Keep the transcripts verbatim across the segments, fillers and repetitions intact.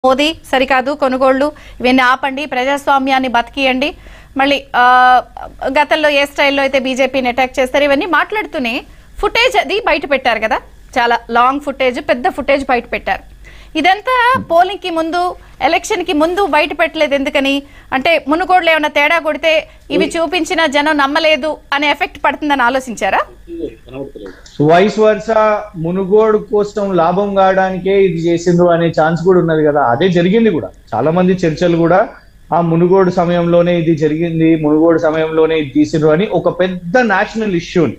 మోదీ సరికాదు కొనుగోళ్లు ఇవన్నీ ఆపండి, ప్రజాస్వామ్యాన్ని బతికియండి, మళ్ళీ గతంలో ఏ స్టైల్లో అయితే బీజేపీని అటాక్ చేస్తారు ఇవన్నీ మాట్లాడుతూనే ఫుటేజ్ అది బయట పెట్టారు కదా, చాలా లాంగ్ ఫుటేజ్, పెద్ద ఫుటేజ్ బయట పెట్టారు. ఇదంతా పోలింగ్ కి ముందు, ఎలక్షన్ కి ముందు బయట పెట్టలేదు ఎందుకని అంటే మునుగోడులో ఏమైనా తేడా కొడితే ఇవి చూపించిన జనం నమ్మలేదు అనే ఎఫెక్ట్ పడుతుందని ఆలోచించారా? వైస్ వర్సా మునుగోడు కోసం లాభం కావడానికే ఇది చేసిండ్రు అనే ఛాన్స్ కూడా ఉన్నది కదా. అదే జరిగింది కూడా. చాలా మంది చర్చలు కూడా ఆ మునుగోడు సమయంలోనే ఇది జరిగింది, మునుగోడు సమయంలోనే ఇది తీసిండ్రు అని ఒక పెద్ద నేషనల్ ఇష్యూని,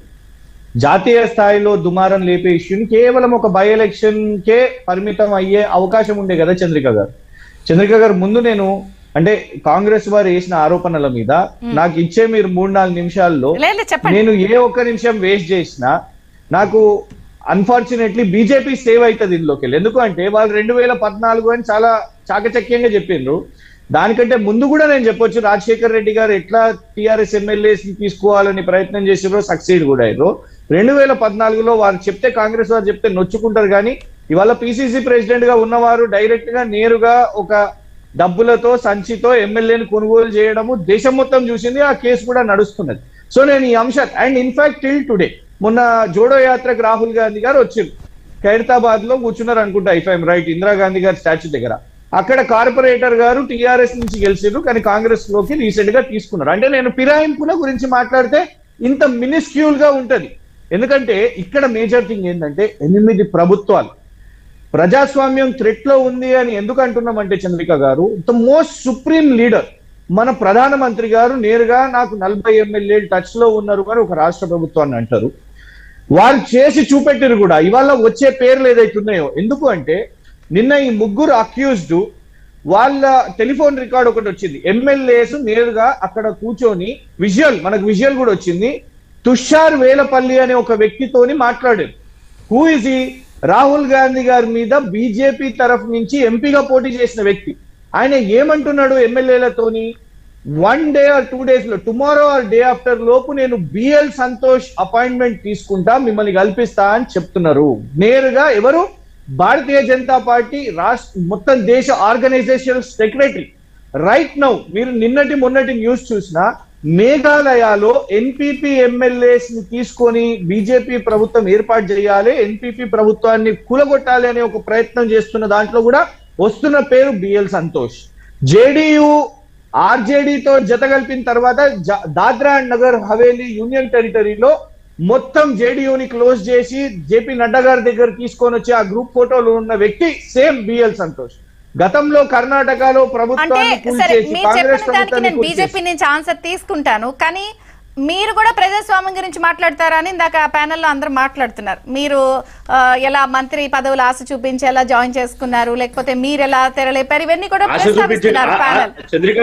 జాతీయ స్థాయిలో దుమారం లేపే ఇష్యూని కేవలం ఒక బై ఎలక్షన్ కే పరిమితం అయ్యే అవకాశం ఉండే కదా చంద్రిక గారు. చంద్రిక గారు ముందు నేను అంటే కాంగ్రెస్ వారు వేసిన ఆరోపణల మీద నాకు ఇచ్చే మీరు మూడు నాలుగు నిమిషాల్లో నేను ఏ ఒక్క నిమిషం వేస్ట్ చేసినా నాకు అన్ఫార్చునేట్లీ బీజేపీ సేవ్ అవుతుంది ఇందులోకి వెళ్ళి. ఎందుకంటే వాళ్ళు రెండు వేల పద్నాలుగు అని చాలా చాకచక్యంగా చెప్పిండ్రు. దానికంటే ముందు కూడా నేను చెప్పొచ్చు రాజశేఖర్ రెడ్డి గారు ఎట్లా టీఆర్ఎస్ ఎమ్మెల్యేస్ ని తీసుకోవాలని ప్రయత్నం చేసిరో సక్సీడ్ కూడా అయ్యారు. రెండు వేల పద్నాలుగులో వారు చెప్తే, కాంగ్రెస్ వారు చెప్తే నొచ్చుకుంటారు, కానీ ఇవాళ పిసిసి ప్రెసిడెంట్ గా ఉన్నవారు డైరెక్ట్ గా నేరుగా ఒక డబ్బులతో సంచితో ఎమ్మెల్యేని కొనుగోలు చేయడము దేశం మొత్తం చూసింది. ఆ కేసు కూడా నడుస్తున్నది. సో నేను ఈ అంశం అండ్ ఇన్ఫాక్ట్ టిల్ టుడే మొన్న జోడో యాత్రకు రాహుల్ గాంధీ గారు వచ్చారు, ఖైరతాబాద్ లో కూర్చున్నారు అనుకుంటా, ఇఫ్ ఐఎమ్ రైట్, ఇందిరాగాంధీ గారి స్టాచ్యూ దగ్గర. అక్కడ కార్పొరేటర్ గారు టీఆర్ఎస్ నుంచి గెలిచారు, కానీ కాంగ్రెస్ లోకి రీసెంట్ గా తీసుకున్నారు. అంటే నేను ఫిరాయింపుల గురించి మాట్లాడితే ఇంత మినిస్క్యూల్ గా ఉంటది. ఎందుకంటే ఇక్కడ మేజర్ థింగ్ ఏంటంటే ఎనిమిది ప్రభుత్వాలు ప్రజాస్వామ్యం థ్రెట్ లో ఉంది అని ఎందుకు అంటున్నామంటే చంద్రిక గారు, ద మోస్ట్ సుప్రీం లీడర్ మన ప్రధానమంత్రి గారు నేరుగా నాకు నలభై ఎమ్మెల్యేలు టచ్ లో ఉన్నారు అని ఒక రాష్ట్ర ప్రభుత్వాన్ని అంటారు. వారు చేసి చూపెట్టారు కూడా. ఇవాళ వచ్చే పేర్లు ఏదైతే ఉన్నాయో, ఎందుకు అంటే నిన్న ఈ ముగ్గురు అక్యూజ్డ్ వాళ్ళ టెలిఫోన్ రికార్డ్ ఒకటి వచ్చింది. ఎమ్మెల్యేస్ నేరుగా అక్కడ కూర్చొని విజువల్, మనకు విజువల్ కూడా వచ్చింది, తుషార్ వేలపల్లి అనే ఒక వ్యక్తితోని మాట్లాడారు. హూ ఇస్ ఈ? రాహుల్ గాంధీ గారి మీద బీజేపీ తరఫు నుంచి ఎంపీగా పోటీ చేసిన వ్యక్తి. ఆయన ఏమంటున్నాడు ఎమ్మెల్యేలతోని, one day or two days లో, టుమారో ఆర్ డే ఆఫ్టర్ లోపు నేను బిఎల్ సంతోష్ అపాయింట్మెంట్ తీసుకుంటా, మిమ్మల్ని కల్పిస్తా అని చెప్తున్నారు. నేరుగా ఎవరు? భారతీయ జనతా పార్టీ రాష్ట్ర మొత్తం దేశ ఆర్గనైజేషన్ సెక్రటరీ. రైట్ నౌ మీరు నిన్నటి మొన్నటి న్యూస్ చూసినా మేఘాలయలో ఎన్పీపీ ఎమ్మెల్యేస్ ని తీసుకొని బీజేపీ ప్రభుత్వం ఏర్పాటు చేయాలి, ఎన్పీపీ ప్రభుత్వాన్ని కూలగొట్టాలి అనే ఒక ప్రయత్నం చేస్తున్న దాంట్లో కూడా వస్తున్న పేరు బిఎల్ సంతోష్. జేడీయూ ఆర్జేడీతో జత కలిపిన తర్వాత దాద్రా అండ్ నగర్ హవేలీ యూనియన్ టెరిటరీలో మొత్తం జేడీయూని క్లోజ్ చేసి జేపీ నడ్డా గారి దగ్గర తీసుకొని వచ్చి ఆ గ్రూప్ ఫోటోలు ఉన్న వ్యక్తి సేమ్ బిఎల్ సంతోష్. గతంలో కర్ణాటకలో ప్రభుత్వాన్ని బీజేపీ నుంచి ఆన్సర్ తీసుకుంటాను, కానీ మీరు కూడా ప్రజాస్వామ్యం గురించి మాట్లాడతారా అని ఇందాక ఆ ప్యానెల్లో అందరూ మాట్లాడుతున్నారు. మీరు ఎలా మంత్రి పదవులు ఆశ చూపించి ఎలా జాయిన్ చేసుకున్నారు, లేకపోతే మీరు ఎలా తెరలేపారు, ఇవన్నీ కూడా ప్రస్తావిస్తున్నారు ప్యానెల్.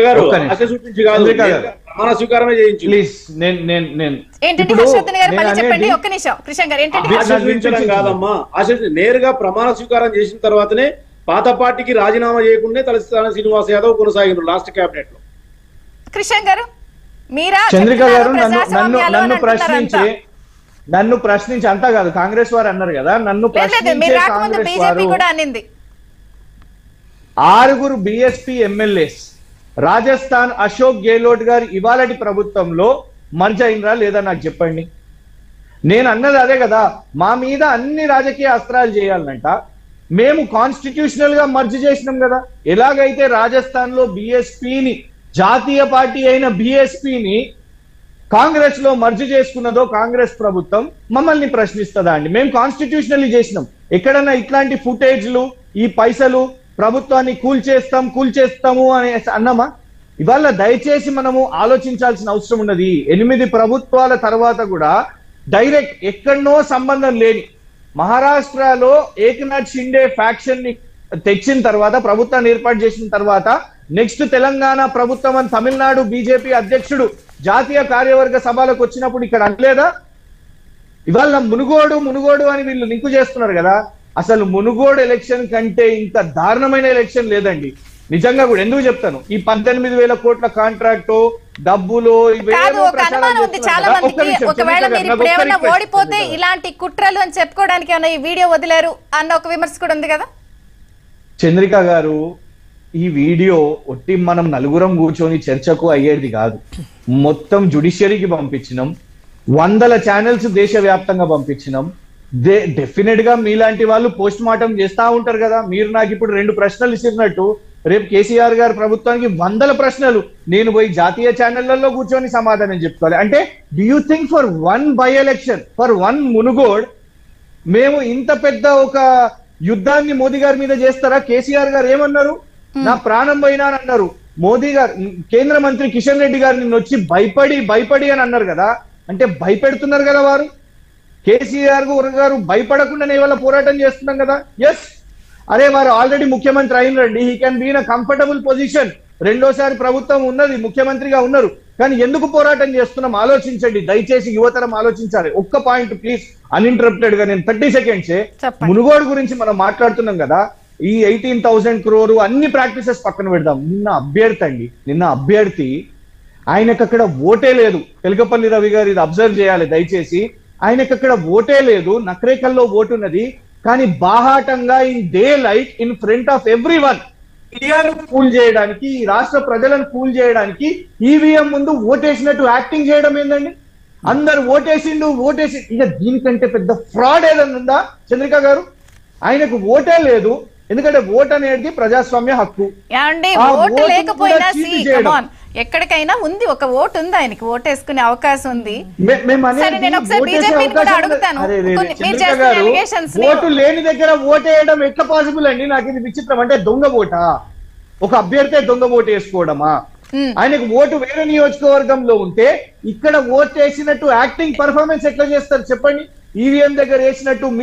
ఏంటంటే హర్షవర్ధన్ గారు మళ్ళీ చెప్పండి, ఒక్క నిమిషం కృష్ణ గారు. ఏంటంటే కాదమ్మా, నేరుగా ప్రమాణ స్వీకారం చేసిన తర్వాతనే పాత పార్టీకి రాజీనామా చేయకుండా తలసాని శ్రీనివాస్ యాదవ్ కొనసాగినారు లాస్ట్ క్యాబినెట్ లో. కృష్ణ గారు మీరా? చంద్రిక గారు నన్ను నన్ను నన్ను ప్రశ్నించి నన్ను ప్రశ్నించి అంతా కాదు, కాంగ్రెస్ వారు అన్నారు కదా, నన్ను ప్రశ్నించే కాంగ్రెస్ వారు ఆరుగురు బిఎస్పీ ఎమ్మెల్యేస్ రాజస్థాన్ అశోక్ గెహ్లోట్ గారు ఇవాళటి ప్రభుత్వంలో మర్జ్ అయినరా లేదా నాకు చెప్పండి. నేను అన్నది అదే కదా, మా మీద అన్ని రాజకీయ అస్త్రాలు చేయాలంట. మేము కాన్స్టిట్యూషనల్ గా మర్జ్ చేసినాం కదా. ఎలాగైతే రాజస్థాన్ లో బిఎస్పీని, జాతీయ పార్టీ అయిన బిఎస్పీని కాంగ్రెస్ లో మర్జ్ చేసుకున్నదో కాంగ్రెస్ ప్రభుత్వం, మమ్మల్ని ప్రశ్నిస్తుందా అండి? మేము కాన్స్టిట్యూషనల్లీ చేసినాం. ఎక్కడన్నా ఇట్లాంటి ఫుటేజ్లు, ఈ పైసలు ప్రభుత్వాన్ని కూల్ చేస్తాం కూల్ చేస్తాము అని అన్నామా? ఇవాళ దయచేసి మనము ఆలోచించాల్సిన అవసరం ఉన్నది. ఎనిమిది ప్రభుత్వాల తర్వాత కూడా డైరెక్ట్ ఎక్కడనో సంబంధం లేని మహారాష్ట్రలో ఏకనాథ్ షిండే ఫ్యాక్షన్ ని తెచ్చిన తర్వాత, ప్రభుత్వాన్ని ఏర్పాటు చేసిన తర్వాత, నెక్స్ట్ తెలంగాణ ప్రభుత్వం అని తమిళనాడు బీజేపీ అధ్యక్షుడు జాతీయ కార్యవర్గ సభలకు వచ్చినప్పుడు ఇక్కడ అనలేదా? ఇవాళ మునుగోడు మునుగోడు అని వీళ్ళు లింకు చేస్తున్నారు కదా. అసలు మునుగోడు ఎలక్షన్ కంటే ఇంకా దారుణమైన ఎలక్షన్ లేదండి నిజంగా కూడా. ఎందుకు చెప్తాను, ఈ పద్దెనిమిది వేల కోట్ల కాంట్రాక్ట్ డబ్బులు ఓడిపోతే ఇలాంటి కుట్రలు అని చెప్పుకోవడానికి ఈ వీడియో వదిలేరు అన్న ఒక విమర్శ కూడా ఉంది కదా. చంద్రిక గారు ఈ వీడియో ఒట్టి మనం నలుగురం కూర్చొని చర్చకు అయ్యేది కాదు. మొత్తం జుడిషియరీకి పంపించినాం, వందల ఛానల్స్ దేశవ్యాప్తంగా పంపించినాం. దే డెఫినెట్ గా మీలాంటి వాళ్ళు పోస్ట్ మార్టం చేస్తా ఉంటారు కదా. మీరు నాకు ఇప్పుడు రెండు ప్రశ్నలు ఇచ్చినట్టు రేపు కేసీఆర్ గారి ప్రభుత్వానికి వందల ప్రశ్నలు నేను పోయి జాతీయ ఛానళ్లలో కూర్చొని సమాధానం చెప్పుకోవాలి. అంటే do you think for one by election, for one Munugode మేము ఇంత పెద్ద ఒక యుద్ధాన్ని మోదీ గారి మీద చేస్తారా? కేసీఆర్ గారు ఏమన్నారు? నా ప్రాణం పోయినా అని అన్నారు. మోదీ గారు, కేంద్ర మంత్రి కిషన్ రెడ్డి గారు నిన్న వచ్చి భయపడి భయపడి అని అన్నారు కదా. అంటే భయపెడుతున్నారు కదా వారు. కేసీఆర్ గారు భయపడకుండా ఇవాళ పోరాటం చేస్తున్నాం కదా. ఎస్, అరే వారు ఆల్రెడీ ముఖ్యమంత్రి అయినరండి. He can be in a comfortable position. రెండోసారి ప్రభుత్వం ఉన్నది, ముఖ్యమంత్రిగా ఉన్నారు. కానీ ఎందుకు పోరాటం చేస్తున్నాం ఆలోచించండి దయచేసి, యువతరం ఆలోచించాలి. ఒక్క పాయింట్ ప్లీజ్, అన్ఇంటరప్టెడ్ గా నేను థర్టీ సెకండ్స్ మునుగోడు గురించి మనం మాట్లాడుతున్నాం కదా. ఈ ఎయిటీన్ థౌసండ్ క్రోరు అన్ని ప్రాక్టీసెస్ పక్కన పెడదాం. నిన్న అభ్యర్థి అండి, నిన్న అభ్యర్థి ఆయనకు అక్కడ ఓటే లేదు. తెలకపల్లి రవి గారు ఇది అబ్జర్వ్ చేయాలి దయచేసి. ఆయనకు అక్కడ ఓటే లేదు, నకరేకల్లో ఓటు ఉన్నది. కానీ బాహాటంగా in daylight in front of everyone ఇండియాను ఫూల్ చేయడానికి, ఈ రాష్ట్ర ప్రజలను ఫూల్ చేయడానికి ఈవీఎం ముందు ఓటేసినట్టు యాక్టింగ్ చేయడం ఏందండి? అందరు ఓటేసిండు ఓటేసి ఇక దీనికంటే పెద్ద ఫ్రాడ్ ఏదన్నా ఉందా చంద్రిక గారు? ఆయనకు ఓటే లేదు, ఎందుకంటే ఓట్ అనేది ప్రజాస్వామ్య హక్కు. ఓటు లేకపోయినా ఎక్కడికైనా ఉంది, ఒక ఓటు ఉంది ఆయనకి, ఓటు వేసుకునే అవకాశం ఉంది. ఓటు లేని దగ్గర ఓటేయడం ఎట్లా పాసిబుల్ అండి? నాకు ఇది విచిత్రం. అంటే దొంగ ఓటా? ఒక అభ్యర్థి దొంగ ఓటు వేసుకోవడమా? ఆయనకు ఓటు వేరే నియోజకవర్గంలో ఉంటే ఇక్కడ ఓటు వేసినట్టు యాక్టింగ్ పర్ఫార్మెన్స్ ఎట్లా చేస్తారు చెప్పండి? ఈవీఎం దగ్గర వేసినట్టు